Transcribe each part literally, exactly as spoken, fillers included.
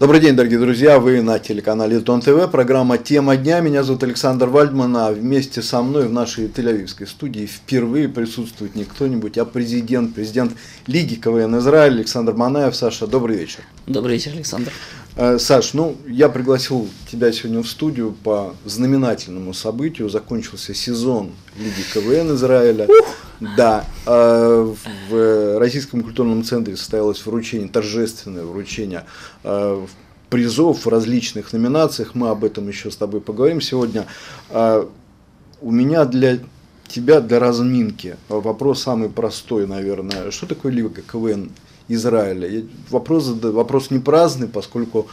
Добрый день, дорогие друзья, вы на телеканале Дон ТВ, программа «Тема дня». Меня зовут Александр Вальдман, а вместе со мной в нашей тель-авивской студии впервые присутствует не кто-нибудь, а президент, президент Лиги КВН Израиль Александр Манаев. Саша, добрый вечер. Добрый вечер, Александр. Саш, ну, я пригласил тебя сегодня в студию по знаменательному событию. Закончился сезон Лиги КВН Израиля. Ух! Да, в Российском культурном центре состоялось вручение, торжественное вручение призов в различных номинациях. Мы об этом еще с тобой поговорим сегодня. У меня для тебя, для разминки, вопрос самый простой, наверное. Что такое Лига КВН Израиля? Вопрос, вопрос не праздный, поскольку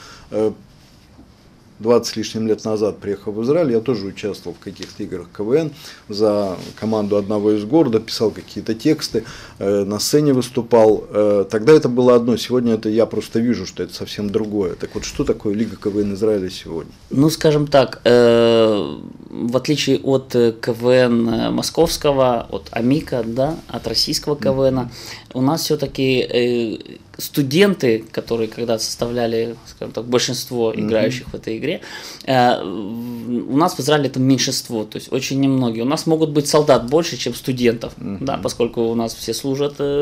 двадцать с лишним лет назад, приехал в Израиль, я тоже участвовал в каких-то играх КВН за команду одного из города, писал какие-то тексты, э, на сцене выступал. Э, тогда это было одно, сегодня это я просто вижу, что это совсем другое. Так вот, что такое Лига КВН Израиля сегодня? Ну, скажем так, э, в отличие от КВН московского, от АМИКа, да, от российского КВН, mm-hmm. у нас все-таки э, студенты, которые когда составляли, скажем так, большинство играющих mm-hmm. в этой игре, э, у нас в Израиле это меньшинство, то есть очень немногие. У нас могут быть солдат больше, чем студентов, mm-hmm. да, поскольку у нас все служат. Э,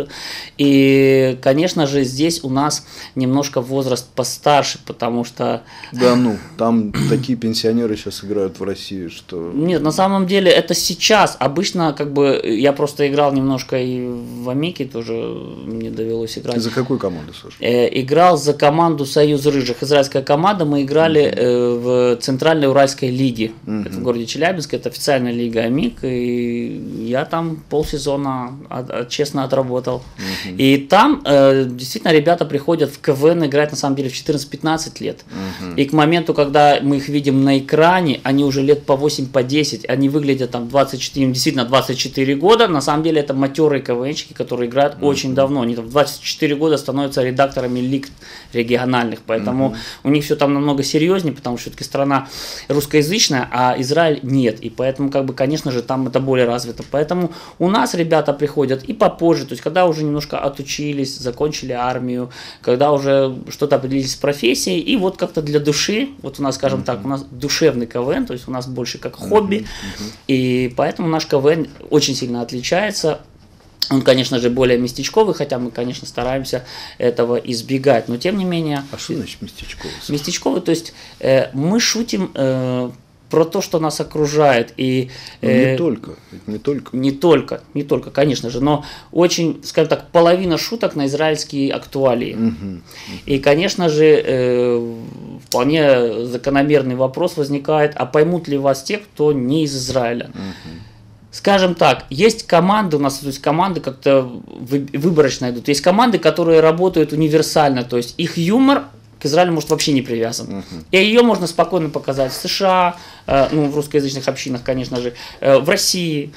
и, конечно же, здесь у нас немножко возраст постарше, потому что... Да ну, там такие пенсионеры сейчас играют в России, что... Нет, на самом деле это сейчас. Обычно, как бы, я просто играл немножко и в АМИКе тоже, мне довелось играть. За какую команду, Саша? Э, играл за команду «Союз Рыжих». Израильская команда. Мы играли э, в Центральной Уральской лиге. Uh-huh. Это в городе Челябинск. Это официальная лига АМИК. И я там полсезона от, от, честно отработал. Uh-huh. И там э, действительно ребята приходят в КВН играть на самом деле в четырнадцать-пятнадцать лет. Uh-huh. И к моменту, когда мы их видим на экране, они уже лет по восемь, по десять. Они выглядят там двадцать четыре, действительно двадцать четыре года. На самом деле это матерые КВНщики, которые играют uh-huh. очень давно. Они там в двадцать четыре года становятся редакторами лиг региональных, поэтому uh-huh. у них все там намного серьезнее, потому что все-таки страна русскоязычная, а Израиль нет, и поэтому, как бы, конечно же, там это более развито. Поэтому у нас ребята приходят и попозже, то есть когда уже немножко отучились, закончили армию, когда уже что-то определились с профессией, и вот как-то для души, вот у нас, скажем uh-huh. так, у нас душевный КВН, то есть у нас больше как хобби, uh-huh. Uh-huh. и поэтому наш КВН очень сильно отличается. Он, конечно же, более местечковый, хотя мы, конечно, стараемся этого избегать, но тем не менее... А что значит местечковый? Местечковый, то есть э, мы шутим э, про то, что нас окружает. И, э, не только, не только. Не только, не только, конечно же, но очень, скажем так, половина шуток на израильские актуалии. Угу, угу. И, конечно же, э, вполне закономерный вопрос возникает, а поймут ли вас те, кто не из Израиля? Угу. Скажем так, есть команды, у нас то есть команды как-то выборочно идут, есть команды, которые работают универсально, то есть их юмор к Израилю может вообще не привязан. Uh-huh. И ее можно спокойно показать в США, э, ну, в русскоязычных общинах, конечно же, э, в России,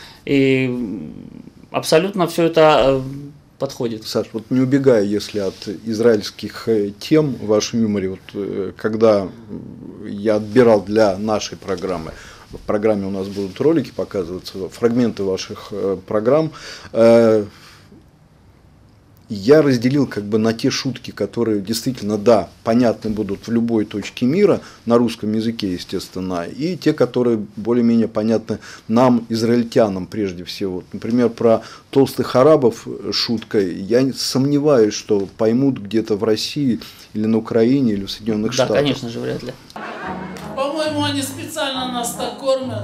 и абсолютно все это э, подходит. Саш, вот не убегая, если от израильских тем в вашем юморе, вот, когда я отбирал для нашей программы, в программе у нас будут ролики показываться, фрагменты ваших э, программ. Э, я разделил как бы на те шутки, которые действительно, да, понятны будут в любой точке мира, на русском языке, естественно, и те, которые более-менее понятны нам, израильтянам, прежде всего. Например, про толстых арабов шутка. Я сомневаюсь, что поймут где-то в России или на Украине, или в Соединенных да, Штатах. Да, конечно же, вряд ли. По-моему, они специально нас так кормят.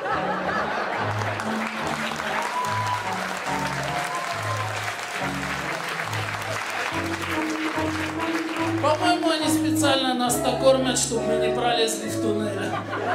По-моему, они специально нас так кормят, чтобы мы не пролезли в туннель.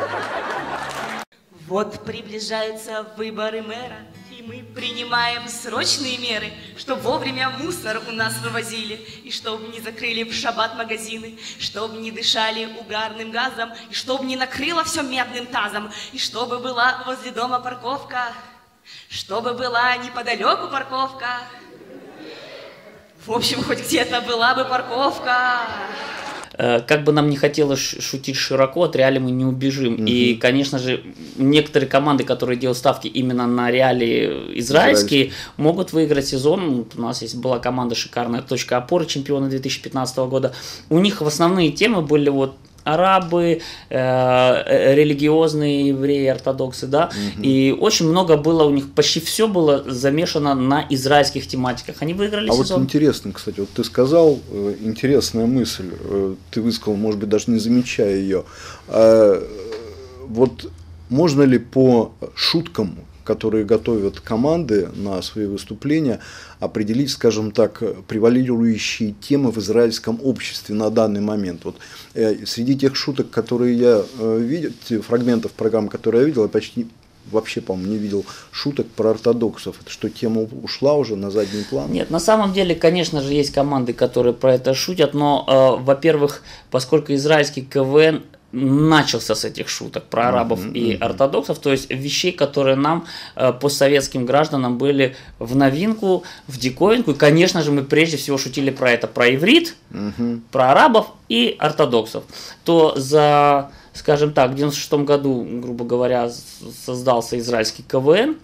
Вот приближаются выборы мэра, и мы принимаем срочные меры, чтобы вовремя мусор у нас вывозили, и чтобы не закрыли в шаббат магазины, чтобы не дышали угарным газом, и чтобы не накрыло все медным тазом, и чтобы была возле дома парковка, чтобы была неподалеку парковка. В общем, хоть где-то была бы парковка. как бы нам не хотелось шутить широко, от реалий мы не убежим. Угу. И, конечно же, некоторые команды, которые делают ставки именно на реалии израильские, Израиль. могут выиграть сезон. У нас есть была команда шикарная «Точка опоры», чемпионы две тысячи пятнадцатого года. У них в основные темы были вот арабы, э, религиозные евреи, ортодоксы, да, угу. и очень много было у них, почти все было замешано на израильских тематиках. Они выиграли а сезон. Вот интересно, кстати, вот ты сказал, э, интересная мысль, э, ты высказал, может быть, даже не замечая ее. Э, вот можно ли по шуткам, которые готовят команды на свои выступления, определить, скажем так, превалирующие темы в израильском обществе на данный момент? Вот, э, среди тех шуток, которые я э, видел, фрагментов программ, которые я видел, я почти вообще, по-моему, не видел шуток про ортодоксов. Это что, тема ушла уже на задний план? Нет, на самом деле, конечно же, есть команды, которые про это шутят, но, э, во-первых, поскольку израильский КВН начался с этих шуток про арабов uh-huh, и uh-huh. ортодоксов, то есть вещей, которые нам, э, постсоветским гражданам, были в новинку, в диковинку. И, конечно же, мы прежде всего шутили про это, про иврит, uh-huh. про арабов и ортодоксов. То за, скажем так, в девяносто шестом году, грубо говоря, создался израильский КВН.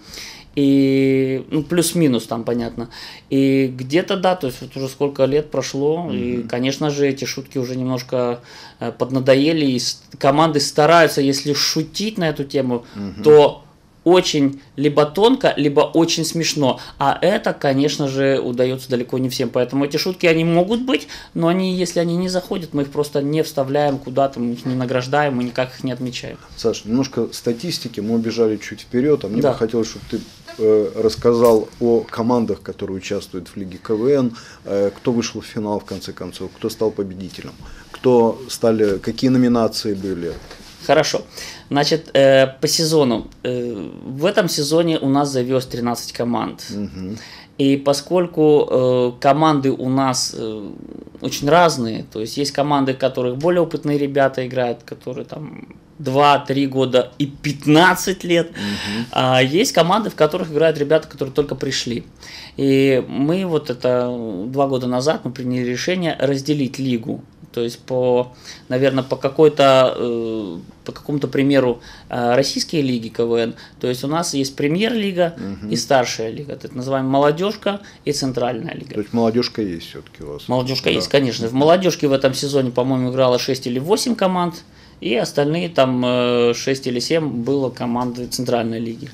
И, ну, плюс-минус там, понятно. И где-то, да, то есть вот уже сколько лет прошло, mm-hmm. и, конечно же, эти шутки уже немножко э, поднадоели, и команды стараются, если шутить на эту тему, mm-hmm. то очень либо тонко, либо очень смешно. А это, конечно же, удается далеко не всем. Поэтому эти шутки, они могут быть, но они, если они не заходят, мы их просто не вставляем куда-то, мы их не награждаем, мы никак их не отмечаем. Саша, немножко статистики, мы убежали чуть вперед, а мне да. бы хотелось, чтобы ты э, рассказал о командах, которые участвуют в Лиге КВН, э, кто вышел в финал в конце концов, кто стал победителем, кто стали, какие номинации были. Хорошо. Значит, э, по сезону. Э, в этом сезоне у нас завез тринадцать команд. Угу. И поскольку э, команды у нас э, очень разные, то есть есть команды, в которых более опытные ребята играют, которые там два-три года и пятнадцать лет, угу. а есть команды, в которых играют ребята, которые только пришли. И мы вот это два года назад мы приняли решение разделить лигу. То есть по, наверное, по какой-то, э, по какому-то примеру э, российские лиги КВН. То есть у нас есть премьер-лига угу. и старшая лига. Это называем молодежка и центральная лига. То есть молодежка есть все-таки у вас? Молодежка да. есть, конечно. В угу. молодежке в этом сезоне, по-моему, играло шесть или восемь команд. И остальные там э, шесть или семь было команды центральной лиги.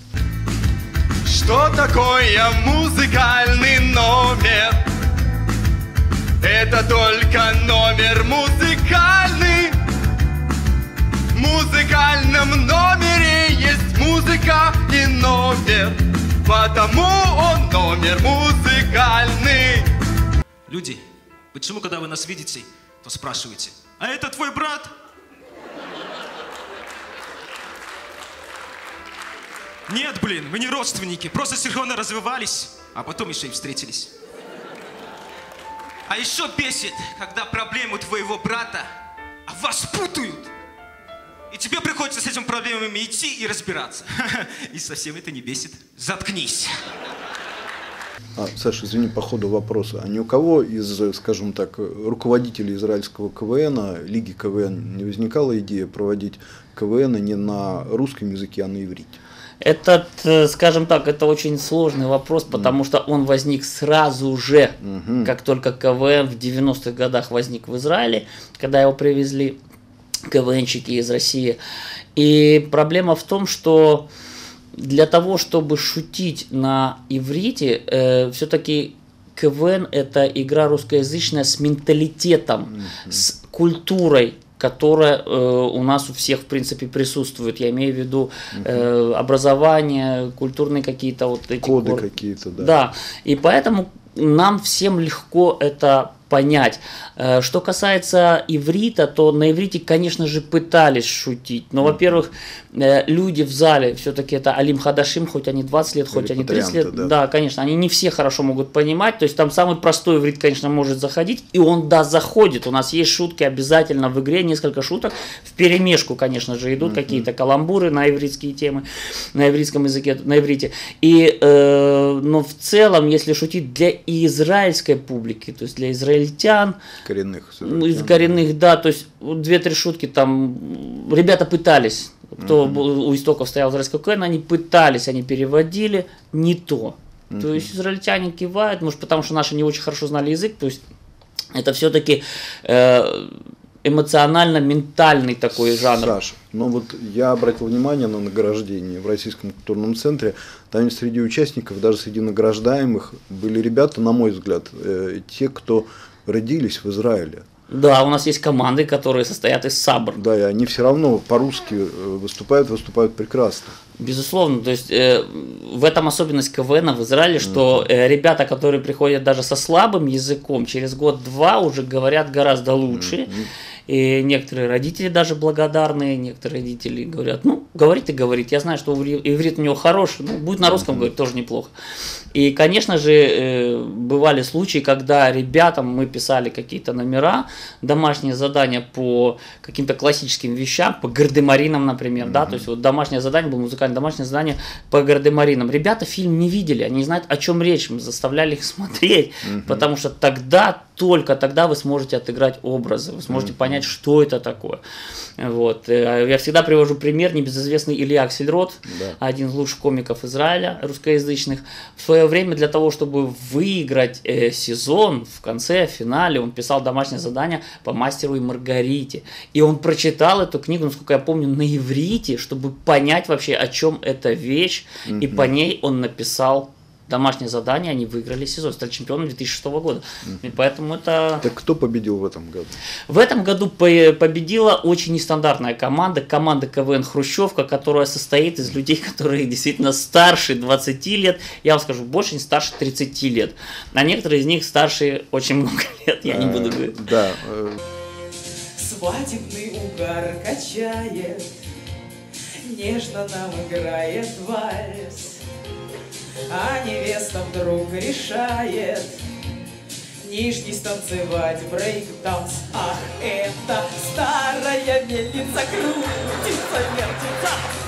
Что такое музыкальный номер? Это только номер музыкальный. В музыкальном номере есть музыка и номер, потому он номер музыкальный. Люди, почему, когда вы нас видите, то спрашиваете: а это твой брат? Нет, блин, мы не родственники, просто синхронно развивались, а потом еще и встретились. А еще бесит, когда проблемы твоего брата, а вас путают. И тебе приходится с этими проблемами идти и разбираться. И совсем это не бесит. Заткнись. А, Саша, извини, по ходу вопроса. А ни у кого из, скажем так, руководителей израильского КВН, Лиги КВН, не возникала идея проводить КВН не на русском языке, а на иврите? Этот, скажем так, это очень сложный вопрос, потому mm. что он возник сразу же, mm-hmm. как только КВН в девяностых годах возник в Израиле, когда его привезли КВНщики из России. И проблема в том, что для того, чтобы шутить на иврите, э, все-таки КВН это игра русскоязычная с менталитетом, mm-hmm. с культурой, которая э, у нас у всех, в принципе, присутствует. Я имею в виду э, образование, культурные какие-то вот эти... Коды кор... какие-то, да. Да, и поэтому нам всем легко это понять. Что касается иврита, то на иврите, конечно же, пытались шутить. Но, во-первых, люди в зале, все-таки это алим хадашим, хоть они двадцать лет, хоть они тридцать лет. Да. да, конечно, они не все хорошо могут понимать. То есть там самый простой иврит, конечно, может заходить. И он, да, заходит. У нас есть шутки обязательно в игре, несколько шуток. В перемешку, конечно же, идут mm-hmm. какие-то каламбуры на ивритские темы, на ивритском языке, на иврите. И, э, но в целом, если шутить для израильской публики, то есть для израильтян, израильтян. Коренных. Из коренных, да, то есть две-три шутки там, ребята пытались, кто uh-huh. у истоков стоял израильского КВН, они пытались, они переводили, не то. Uh-huh. То есть израильтяне кивают, может потому что наши не очень хорошо знали язык, то есть это все-таки э, эмоционально-ментальный такой жанр. Саша, ну вот я обратил внимание на награждение в Российском культурном центре, там среди участников, даже среди награждаемых были ребята, на мой взгляд, э, те, кто родились в Израиле. Да, у нас есть команды, которые состоят из сабр. Да, и они все равно по-русски выступают, выступают прекрасно. Безусловно, то есть э, в этом особенность КВН в Израиле, что э, ребята, которые приходят даже со слабым языком, через год-два уже говорят гораздо лучше. Mm-hmm. И некоторые родители даже благодарные, некоторые родители говорят, ну, говорит и говорит, я знаю, что иврит у него хороший, ну, будет на русском говорить, тоже неплохо. И, конечно же, бывали случаи, когда ребятам мы писали какие-то номера, домашние задания по каким-то классическим вещам, по гардемаринам, например, mm-hmm. да, то есть вот домашнее задание было музыкальное домашнее задание по гардемаринам. Ребята фильм не видели, они не знают, о чем речь, мы заставляли их смотреть, mm-hmm. потому что тогда, только тогда вы сможете отыграть образы, вы сможете mm-hmm. понять, что это такое. Вот. Я всегда привожу пример, небезызвестный Илья Аксельрод, да. один из лучших комиков Израиля, русскоязычных. В свое время для того, чтобы выиграть э, сезон, в конце, в финале, он писал домашнее задание по «Мастеру и Маргарите». И он прочитал эту книгу, насколько я помню, на иврите, чтобы понять вообще, о чем эта вещь. Mm-hmm. И по ней он написал домашнее задание, они выиграли сезон, стали чемпионом две тысячи шестого года. Mm-hmm. И поэтому это... Так кто победил в этом году? В этом году победила очень нестандартная команда, команда КВН «Хрущевка», которая состоит из людей, которые действительно старше двадцати лет, я вам скажу, больше не старше тридцати лет. А некоторые из них старше очень много лет, я не буду говорить. Да. Свадебный угар качает, нежно нам играет вальс. А невеста вдруг решает нижний станцевать брейк-данс. Ах, это старая мельница крутится, вертится.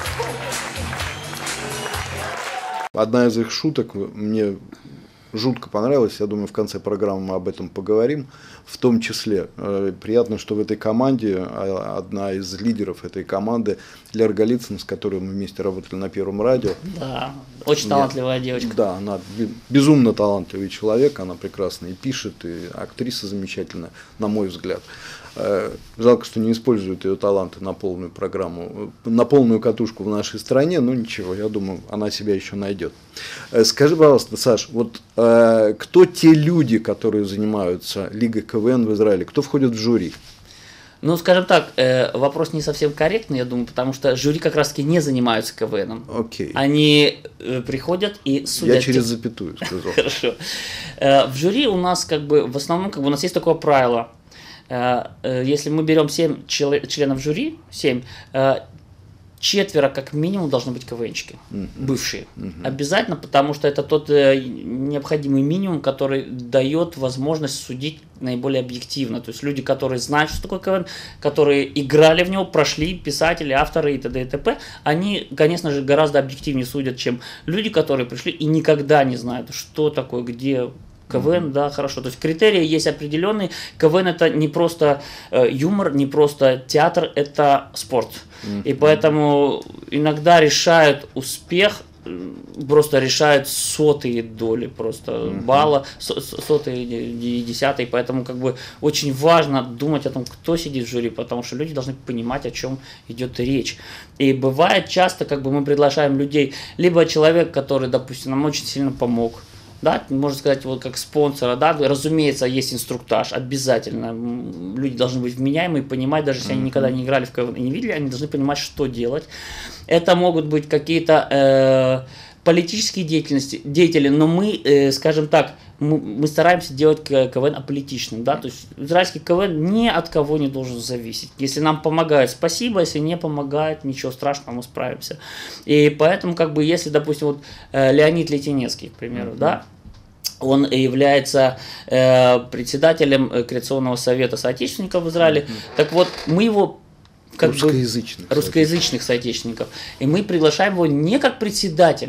Одна из их шуток мне жутко понравилась, я думаю, в конце программы мы об этом поговорим. В том числе, э, приятно, что в этой команде, одна из лидеров этой команды, Лера Голицына, с которой мы вместе работали на Первом радио. Да, очень талантливая девочка. Да, она безумно талантливый человек, она прекрасно и пишет, и актриса замечательная, на мой взгляд. Жалко, что не используют ее таланты на полную программу, на полную катушку в нашей стране, но ничего, я думаю, она себя еще найдет. Скажи, пожалуйста, Саш, вот э, кто те люди, которые занимаются Лигой КВН в Израиле, кто входит в жюри? Ну, скажем так, э, вопрос не совсем корректный, я думаю, потому что жюри как раз-таки не занимаются КВНом. Окей. Они э, приходят и судят. Я через запятую сказал. Хорошо. Э, в жюри у нас как бы, в основном, как бы у нас есть такое правило. Если мы берем семь членов жюри, семь, четверо как минимум должны быть КВНщики, uh-huh. бывшие. Uh-huh. Обязательно, потому что это тот необходимый минимум, который дает возможность судить наиболее объективно. То есть люди, которые знают, что такое КВН, которые играли в него, прошли, писатели, авторы и т.д. и т.п., они, конечно же, гораздо объективнее судят, чем люди, которые пришли и никогда не знают, что такое, где... КВН, mm-hmm. да, хорошо. То есть критерии есть определенные. КВН это не просто э, юмор, не просто театр, это спорт. Mm-hmm. И поэтому иногда решают успех, просто решают сотые доли просто mm-hmm. балла, сотые и десятые. Поэтому как бы очень важно думать о том, кто сидит в жюри, потому что люди должны понимать, о чем идет речь. И бывает часто, как бы мы приглашаем людей, либо человек, который, допустим, нам очень сильно помог. Да, можно сказать, вот как спонсора, да, разумеется, есть инструктаж, обязательно. Люди должны быть вменяемые, понимать, даже если они никогда не играли в КВН и не видели, они должны понимать, что делать. Это могут быть какие-то э, политические деятельности, деятели, но мы, э, скажем так, мы, мы стараемся делать КВН аполитичным, да, то есть израильский КВН ни от кого не должен зависеть. Если нам помогает, спасибо, если не помогает, ничего страшного, мы справимся. И поэтому, как бы, если, допустим, вот э, Леонид Летенецкий, к примеру, mm-hmm. да, он является э, председателем Креационного совета соотечественников в Израиле, mm-hmm. так вот, мы его... Как русскоязычных, бы, русскоязычных соотечественников. И мы приглашаем его не как председателя,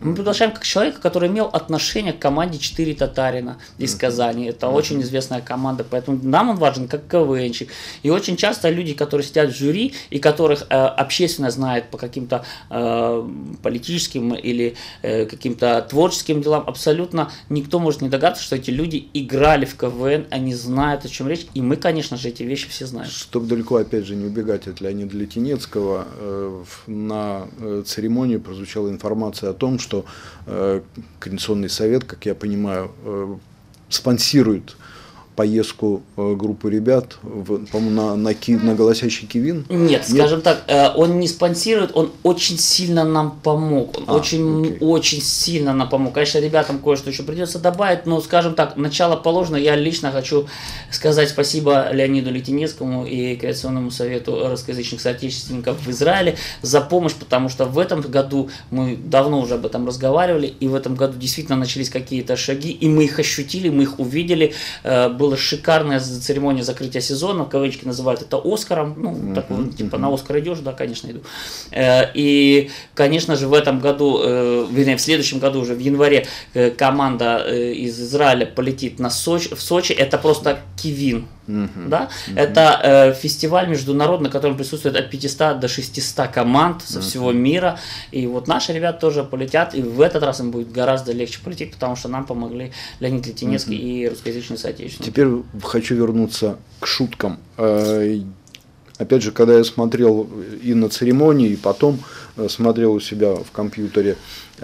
Мы приглашаем как человека, который имел отношение к команде «Четыре татарина» из Казани. Это очень известная команда, поэтому нам он важен как КВНщик. И очень часто люди, которые сидят в жюри и которых э, общественность знает по каким-то э, политическим или э, каким-то творческим делам, абсолютно никто может не догадаться, что эти люди играли в КВН, они знают, о чем речь. И мы, конечно же, эти вещи все знаем. Чтобы далеко, опять же, не убегать от Леонида Литинецкого, э, на э, церемонии прозвучала информация о том, что э, Координационный совет, как я понимаю, э, спонсирует поездку э, группы ребят, в, по-моему, на, на, ки, на голосящий Кивин? Нет, Нет, скажем так, э, он не спонсирует, он очень сильно нам помог. Он а, очень, окей. очень сильно нам помог. Конечно, ребятам кое-что еще придется добавить, но, скажем так, начало положено. Я лично хочу сказать спасибо Леониду Литинецкому и Координационному совету русскоязычных соотечественников в Израиле за помощь, потому что в этом году мы давно уже об этом разговаривали, и в этом году действительно начались какие-то шаги, и мы их ощутили, мы их увидели. Э, Была шикарная церемония закрытия сезона, КВНчики называют это Оскаром, ну, mm-hmm. такой, типа на Оскар идешь, да, конечно, иду. И, конечно же, в этом году, вернее, в следующем году, уже в январе, команда из Израиля полетит на Сочи, в Сочи, это просто Кивин. Uh-huh. Да? Uh-huh. Это э, фестиваль международный, на котором присутствует от пятисот до шестисот команд со uh-huh. всего мира. И вот наши ребята тоже полетят, и в этот раз им будет гораздо легче полететь, потому что нам помогли Леонид Литинецкий uh-huh. и русскоязычные соотечественники. Теперь хочу вернуться к шуткам. Опять же, когда я смотрел и на церемонии, и потом смотрел у себя в компьютере,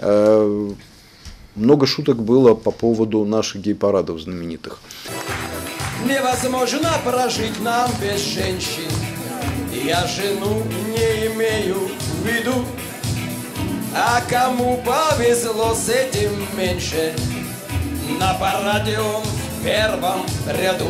много шуток было по поводу наших гей-парадов знаменитых. Невозможно прожить нам без женщин. Я жену не имею в виду. А кому повезло с этим меньше, на параде он в первом ряду.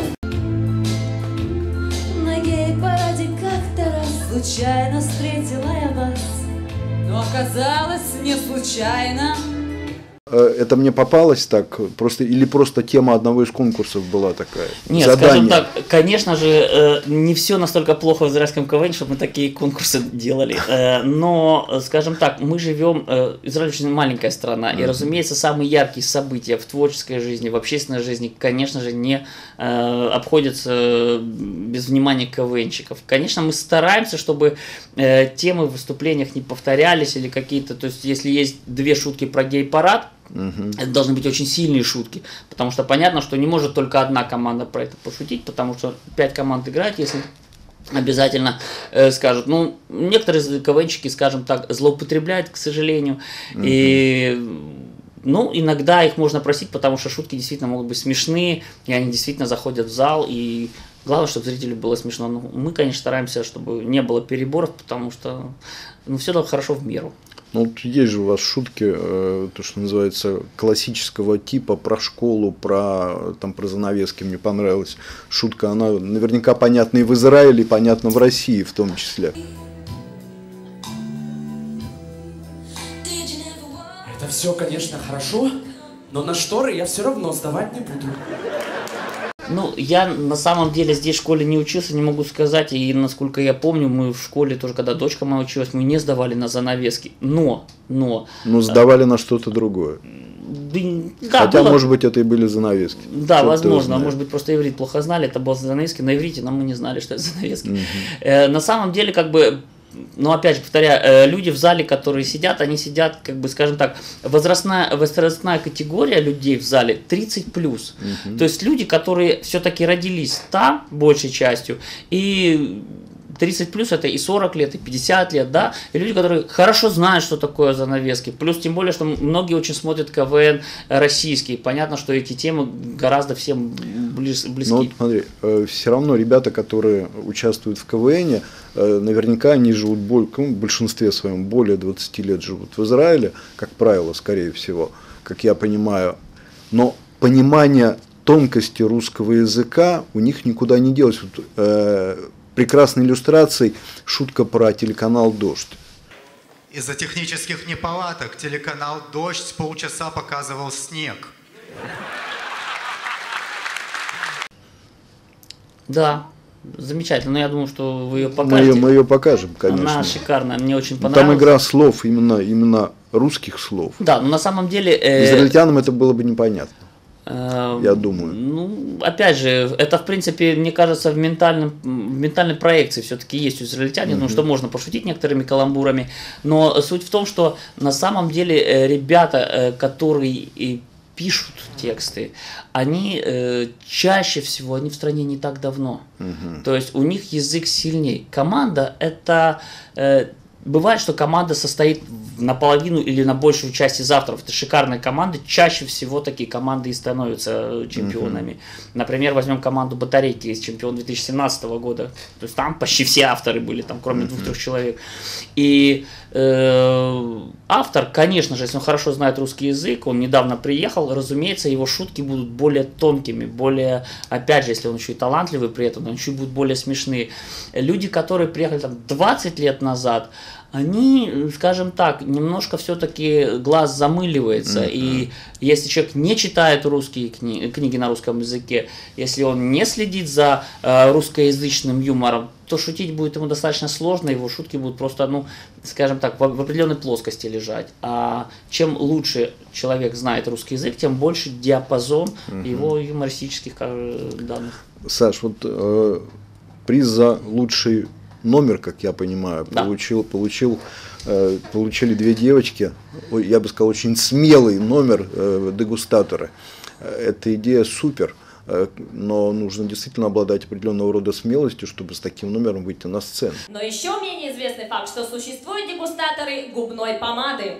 На гей-параде как-то раз случайно встретила я вас, но оказалось не случайно. Это мне попалось так, просто или просто тема одного из конкурсов была такая? Нет, задание. Скажем так, конечно же, не все настолько плохо в израильском КВН, чтобы мы такие конкурсы делали. Но, скажем так, мы живем, Израиль очень маленькая страна, и, разумеется, самые яркие события в творческой жизни, в общественной жизни, конечно же, не обходятся без внимания КВНщиков. Конечно, мы стараемся, чтобы темы в выступлениях не повторялись или какие-то, то есть, если есть две шутки про гей-парад, Uh-huh. это должны быть очень сильные шутки, потому что понятно, что не может только одна команда про это пошутить, потому что пять команд играют, если обязательно э, скажут. Ну, некоторые КВНщики, скажем так, злоупотребляют, к сожалению, uh-huh. и ну, иногда их можно просить, потому что шутки действительно могут быть смешные, и они действительно заходят в зал, и главное, чтобы зрителю было смешно. Ну, мы, конечно, стараемся, чтобы не было переборов, потому что ну, все должно хорошо в меру. Ну, вот есть же у вас шутки, э, то, что называется, классического типа, про школу, про, там, про занавески. Мне понравилась шутка, она наверняка понятна и в Израиле, и понятна в России в том числе. Это все, конечно, хорошо, но на шторы я все равно сдавать не буду. Ну, я на самом деле здесь в школе не учился, не могу сказать, и насколько я помню, мы в школе тоже, когда дочка моя училась, мы не сдавали на занавески, но, но... Ну, сдавали на что-то другое. Да, Хотя, было... может быть, это и были занавески. Да, Черт возможно, может быть, просто иврит плохо знали, это было занавески на иврите, но мы не знали, что это занавески. Угу. Э, на самом деле, как бы... Ну, опять же, повторяю, люди в зале, которые сидят, они сидят, как бы, скажем так, возрастная, возрастная категория людей в зале тридцать плюс. Uh-huh. То есть люди, которые все-таки родились там, большей частью, и тридцать плюс это и сорок лет, и пятьдесят лет, да, и люди, которые хорошо знают, что такое занавески, плюс тем более, что многие очень смотрят КВН российский, понятно, что эти темы гораздо всем близ, близки. Ну, вот смотри, э, все равно ребята, которые участвуют в КВНе, э, наверняка они живут, боль, ну, в большинстве своем, более двадцати лет живут в Израиле, как правило, скорее всего, как я понимаю, но понимание тонкости русского языка у них никуда не делось. Вот, э, прекрасной иллюстрацией шутка про телеканал «Дождь». Из-за технических неполадок телеканал «Дождь» с полчаса показывал снег. Да, Замечательно, но я думаю, что вы ее Мы покажете. ее, мы ее покажем, конечно. Она шикарная, мне очень понравилась. Там игра слов, именно, именно русских слов. Да, но на самом деле... Э, Израильтянам это было бы непонятно. Э, я думаю. Ну, опять же, это, в принципе, мне кажется, в, ментальном, в ментальной проекции все-таки есть у израильтян, mm-hmm. что можно пошутить некоторыми каламбурами, но суть в том, что на самом деле ребята, которые пишут тексты, они э, чаще всего, они в стране не так давно. Mm-hmm. То есть у них язык сильнее. Команда это... Э, бывает, что команда состоит наполовину или на большую часть из авторов. Это шикарные команды. Чаще всего такие команды и становятся чемпионами. Mm-hmm. Например, возьмем команду Батарейки, есть чемпион две тысячи семнадцатого года. То есть там почти все авторы были, там кроме mm-hmm. двух-трех человек. И э, автор, конечно же, если он хорошо знает русский язык, он недавно приехал, разумеется, его шутки будут более тонкими, более, опять же, если он еще и талантливый при этом, он еще будут более смешные. Люди, которые приехали там двадцать лет назад, они, скажем так, немножко все-таки глаз замыливается. Mm-hmm. И если человек не читает русские кни- книги на русском языке, если он не следит за э, русскоязычным юмором, то шутить будет ему достаточно сложно, его шутки будут просто, ну, скажем так, в, в определенной плоскости лежать. А чем лучше человек знает русский язык, тем больше диапазон mm-hmm. его юмористических данных. Саш, вот э, приз за лучший номер, как я понимаю, да. получил, получил, э, получили две девочки, я бы сказал, очень смелый номер э, дегустатора. Эта идея супер, э, но нужно действительно обладать определенного рода смелостью, чтобы с таким номером выйти на сцену. Но еще менее известный факт, что существуют дегустаторы губной помады.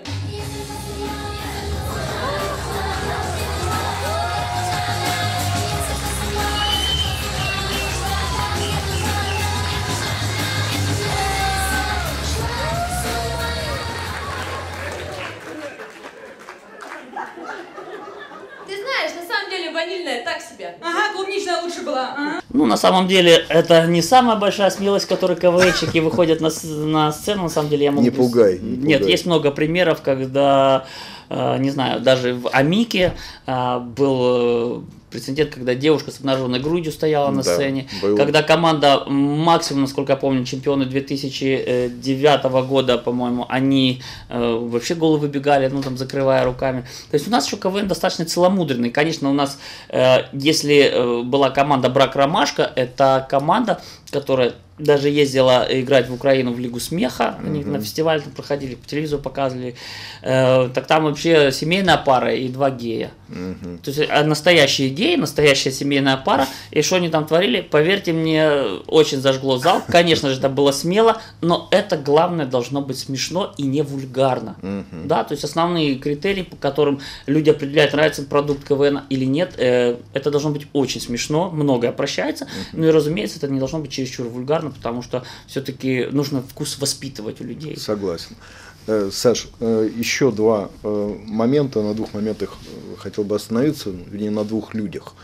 Ванильная так себе. Ага, клубничная лучше была. Ага. Ну, на самом деле, это не самая большая смелость, которой КВНщики выходят на, на сцену. На самом деле, я могу... Не пугай. Не Нет, пугай. Есть много примеров, когда, э, не знаю, даже в Амике э, был... прецедент, когда девушка с обнаженной грудью стояла на да, сцене, было. Когда команда, максимум, насколько я помню, чемпионы две тысячи девятого года, по-моему, они э, вообще головы выбегали, ну там закрывая руками. То есть у нас еще КВН достаточно целомудренный. Конечно, у нас, э, если э, была команда «Брак Ромашка», это команда, которая даже ездила играть в Украину в Лигу смеха, они mm-hmm. на фестивале там проходили, по телевизору показывали, э, так там вообще семейная пара и два гея. Mm-hmm. То есть настоящие геи, настоящая семейная пара, и что они там творили, поверьте мне, очень зажгло зал. Конечно же, это было смело, но это главное должно быть смешно и не вульгарно. Mm-hmm. Да, то есть основные критерии, по которым люди определяют, нравится продукт КВН или нет, э, это должно быть очень смешно, многое прощается, mm-hmm. ну и разумеется, это не должно быть чересчур вульгарно, потому что все-таки нужно вкус воспитывать у людей. Согласен. Саш, еще два момента, на двух моментах хотел бы остановиться, вернее, на двух людях.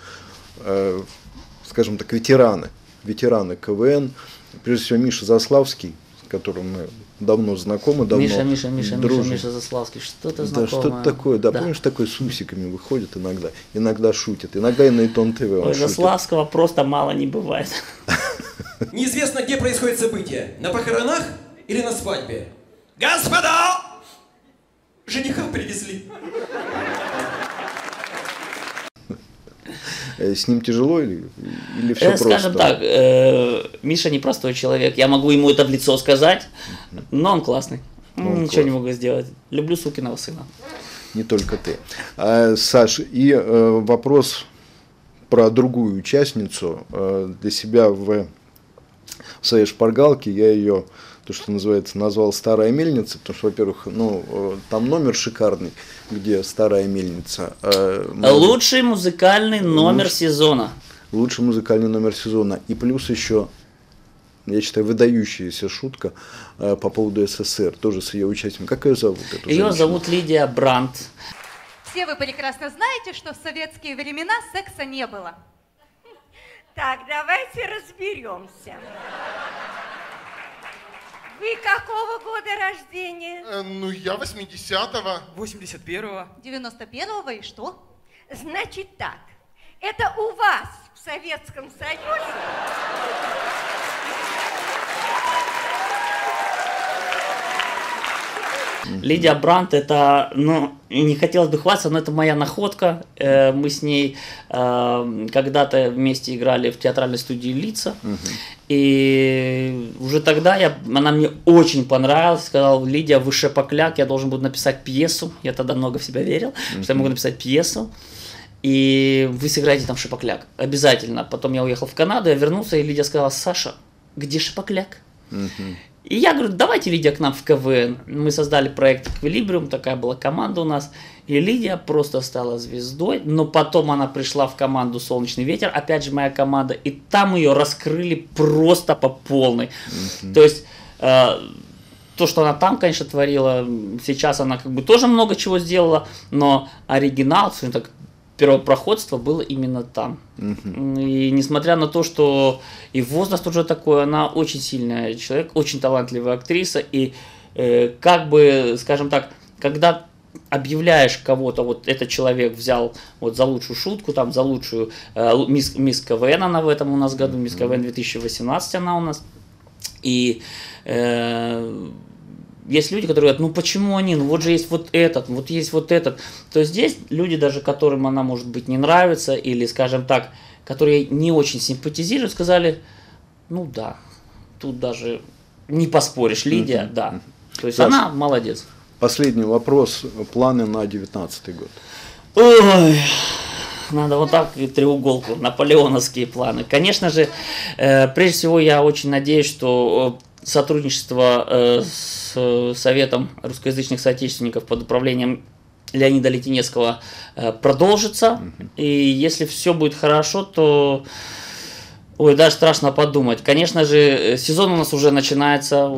Скажем так, ветераны, ветераны КВН, прежде всего Миша Заславский, с которым мы давно знакомы, давно Миша, Миша, Миша, дружим. Миша, Миша Заславский, что-то Да, знакомое. что-то такое, да, да. Помнишь, такой с усиками выходит иногда, иногда шутит, иногда и на Итон ТВ он Ой, шутит. Заславского просто мало не бывает. Неизвестно, где происходит событие, на похоронах или на свадьбе. Господа! Жениха привезли. С ним тяжело или, или все э, просто? Скажем так, э, Миша непростой человек, я могу ему это в лицо сказать, но он классный, Но он ничего классный. не могу сделать. Люблю сукиного сына. Не только ты. А, Саш, и э, вопрос про другую участницу. Э, для себя в, в своей шпаргалке я ее, то, что называется, назвал «Старая мельница», потому что, во-первых, ну, э, там номер шикарный, где «Старая мельница». Э, мы... Лучший музыкальный номер Луч... сезона. Лучший музыкальный номер сезона. И плюс еще, я считаю, выдающаяся шутка э, по поводу СССР, тоже с ее участием. Как ее зовут? Эту Ее женщину? зовут Лидия Брандт. Все вы прекрасно знаете, что в советские времена секса не было. Так, давайте разберемся. Вы какого года рождения? Э, ну, я восьмидесятого. восемьдесят первого. девяносто первого и что? Значит так, Это у вас в Советском Союзе Лидия Брандт, это, ну, не хотелось бы хвастаться, но это моя находка. Мы с ней когда-то вместе играли в театральной студии «Лица». Угу. И уже тогда я, она мне очень понравилась. Сказал: Лидия, вы шепокляк, я должен буду написать пьесу. Я тогда много в себя верил, угу. что я могу написать пьесу. И вы сыграете там шепокляк. Обязательно. Потом я уехал в Канаду, я вернулся, и Лидия сказала: Саша, где шепокляк? Угу. И я говорю: давайте, Лидия, к нам в КВН. Мы создали проект «Эквилибриум», такая была команда у нас. И Лидия просто стала звездой. Но потом она пришла в команду «Солнечный ветер», опять же моя команда. И там ее раскрыли просто по полной. Mm-hmm. То есть, э, то, что она там, конечно, творила, сейчас она как бы тоже много чего сделала. Но оригинал, скажем так, первопроходство было именно там. Uh-huh. И несмотря на то, что и возраст уже такой, она очень сильная человек, очень талантливая актриса. И э, как бы, скажем так, когда объявляешь кого-то, вот этот человек взял вот за лучшую шутку, там за лучшую э, мисс, мисс КВН она в этом у нас году, мисс КВН две тысячи восемнадцать она у нас. И э, есть люди, которые говорят: ну почему они, ну вот же есть вот этот, вот есть вот этот. То есть здесь люди, даже которым она, может быть, не нравится, или, скажем так, которые не очень симпатизируют, сказали: ну да, тут даже не поспоришь, Лидия, mm-hmm. да. То есть Саша, она молодец. Последний вопрос, планы на девятнадцатый год. Ой, надо вот так и треуголку, наполеоновские планы. Конечно же, э, прежде всего я очень надеюсь, что сотрудничество э, с Советом русскоязычных соотечественников под управлением Леонида Литинецкого э, продолжится. Mm-hmm. И если все будет хорошо, то... Ой, даже страшно подумать. Конечно же, сезон у нас уже начинается, mm-hmm.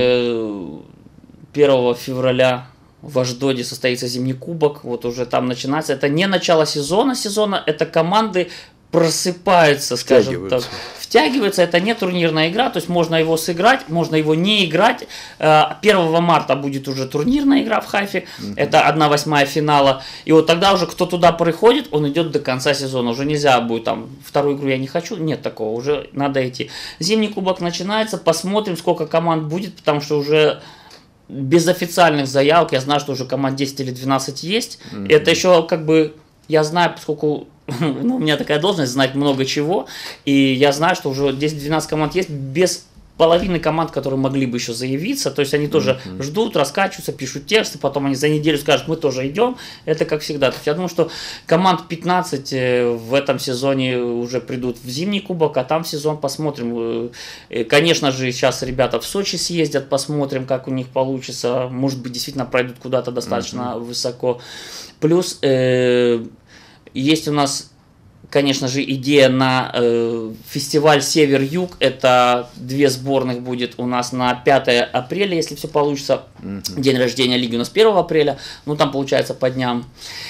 уже первого февраля в Аждоде состоится зимний кубок, вот уже там начинается. Это не начало сезона, сезона, это команды просыпаются, скажем так, втягиваются. Это не турнирная игра, то есть можно его сыграть, можно его не играть. первого марта будет уже турнирная игра в Хайфе, mm-hmm. это одна восьмая финала. И вот тогда уже кто туда приходит, он идет до конца сезона. Уже нельзя будет там, вторую игру я не хочу, нет такого, уже надо идти. Зимний кубок начинается, посмотрим, сколько команд будет, потому что уже... без официальных заявок, я знаю, что уже команд десять или двенадцать есть. Mm-hmm. Это еще как бы, я знаю, поскольку ну, у меня такая должность, знать много чего, и я знаю, что уже десять-двенадцать команд есть без половины команд, которые могли бы еще заявиться, то есть они тоже mm-hmm. ждут, раскачиваются, пишут тексты, потом они за неделю скажут: мы тоже идем, это как всегда. То есть я думаю, что команд пятнадцать в этом сезоне уже придут в зимний кубок, а там сезон посмотрим. Конечно же, сейчас ребята в Сочи съездят, посмотрим, как у них получится, может быть, действительно пройдут куда-то достаточно mm-hmm. высоко. Плюс э, есть у нас, конечно же, идея на э, фестиваль «Север-Юг». Это две сборных будет у нас на пятое апреля, если все получится. Mm-hmm. День рождения лиги у нас первого апреля. Ну, там получается по дням.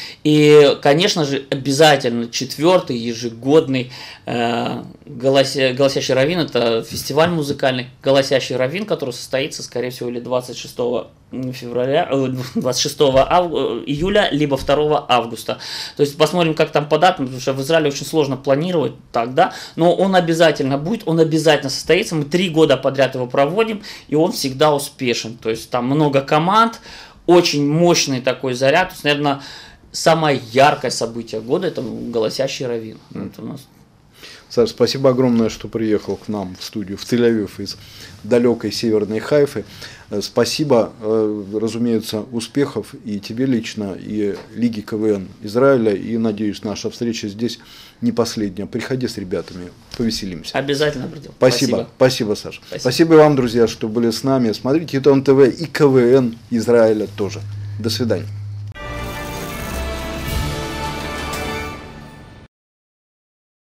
И, конечно же, обязательно четвертый ежегодный э, голося, «Голосящий раввин». Это фестиваль музыкальный «Голосящий раввин», который состоится, скорее всего, или двадцать шестого февраля, двадцать шестого июля, либо второго августа. То есть посмотрим, как там по датам, потому что в Израиле очень сложно планировать так, да, но он обязательно будет, он обязательно состоится. Мы три года подряд его проводим, и он всегда успешен. То есть там много команд, очень мощный такой заряд. То есть, наверное, самое яркое событие года — это «Голосящий раввин». Mm. Это у нас. Саш, спасибо огромное, что приехал к нам в студию в Тель-Авив из далекой северной Хайфы. Спасибо, разумеется, успехов и тебе лично, и Лиге КВН Израиля. И, надеюсь, наша встреча здесь не последняя. Приходи с ребятами, повеселимся. Обязательно придем. Спасибо, спасибо, спасибо Саша. Спасибо. Спасибо вам, друзья, что были с нами. Смотрите Итон ТВ и КВН Израиля тоже. До свидания.